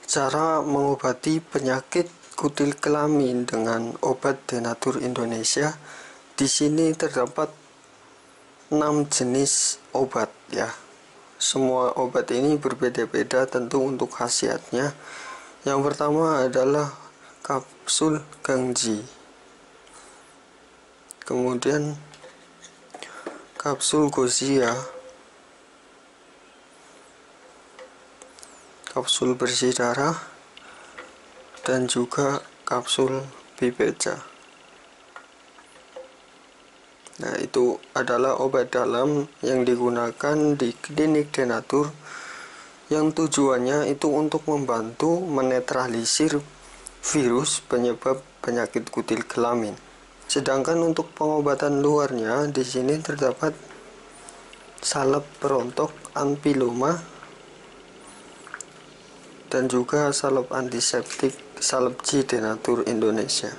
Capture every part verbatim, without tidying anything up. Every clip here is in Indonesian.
Cara mengobati penyakit kutil kelamin dengan obat Denatur Indonesia. Di sini terdapat enam jenis obat ya. Semua obat ini berbeda-beda tentu untuk khasiatnya. Yang pertama adalah kapsul Gangji. Kemudian kapsul Gozia, kapsul bersih darah, dan juga kapsul Bibeca. Nah, itu adalah obat dalam yang digunakan di klinik Denatur, yang tujuannya itu untuk membantu menetralisir virus penyebab penyakit kutil kelamin. Sedangkan untuk pengobatan luarnya di sini terdapat salep perontok Anpiloma dan juga salep antiseptik Salepji Denatur Indonesia.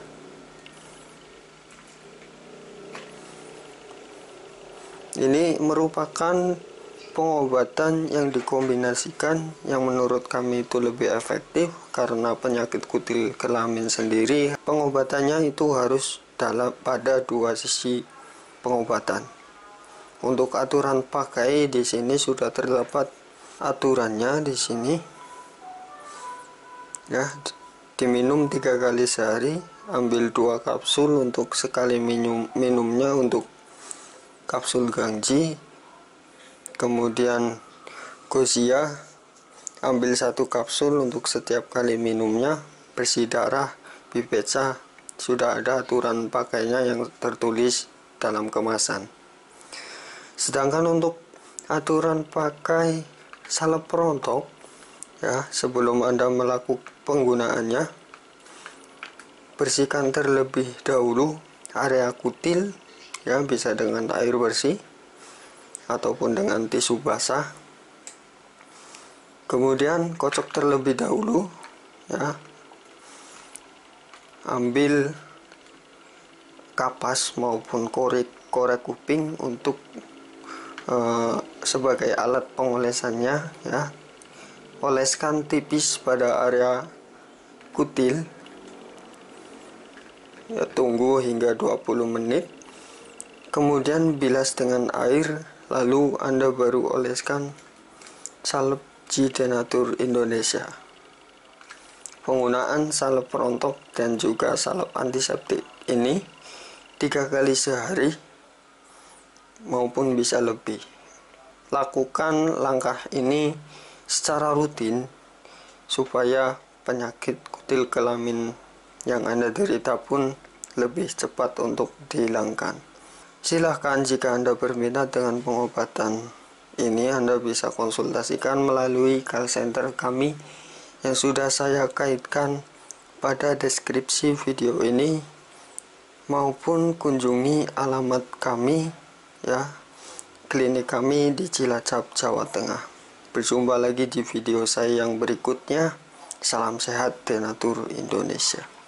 Ini merupakan pengobatan yang dikombinasikan yang menurut kami itu lebih efektif karena penyakit kutil kelamin sendiri pengobatannya itu harus dalam pada dua sisi pengobatan. Untuk aturan pakai di sini sudah terdapat aturannya di sini. Ya, diminum tiga kali sehari, ambil dua kapsul untuk sekali minum minumnya untuk kapsul Gangji. Kemudian Gozia, ambil satu kapsul untuk setiap kali minumnya. Bersih darah, Bibeca, sudah ada aturan pakainya yang tertulis dalam kemasan. Sedangkan untuk aturan pakai salep perontok ya, sebelum Anda melakukan penggunaannya, bersihkan terlebih dahulu area kutil ya, bisa dengan air bersih ataupun dengan tisu basah. Kemudian kocok terlebih dahulu ya, ambil kapas maupun korek korek kuping untuk uh, sebagai alat pengolesannya ya. Oleskan tipis pada area kutil ya, tunggu hingga dua puluh menit. Kemudian bilas dengan air, lalu Anda baru oleskan Salepji Denatur Indonesia. Penggunaan salep perontok dan juga salep antiseptik ini tiga kali sehari maupun bisa lebih. Lakukan langkah ini secara rutin supaya penyakit kutil kelamin yang Anda derita pun lebih cepat untuk dihilangkan. Silahkan jika Anda berminat dengan pengobatan ini, Anda bisa konsultasikan melalui call center kami yang sudah saya kaitkan pada deskripsi video ini, maupun kunjungi alamat kami ya, klinik kami di Cilacap, Jawa Tengah. Berjumpa lagi di video saya yang berikutnya. Salam sehat Denatur Indonesia.